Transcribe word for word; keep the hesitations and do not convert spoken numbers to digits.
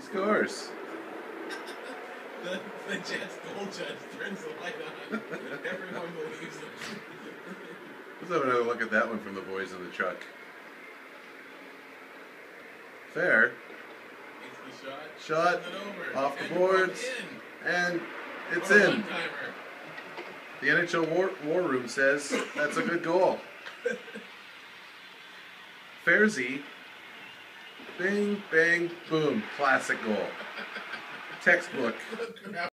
Scores. The, the Jets goal judge turns the light on. Everyone believes him. Let's have another look at that one from the boys in the truck. Fair. Takes the shot. Shot Sends it over. off the And boards. in. And it's What a in. one-timer. The N H L War, War Room says that's a good goal. Fairzy. Bing, bang, boom. Classic goal. Textbook.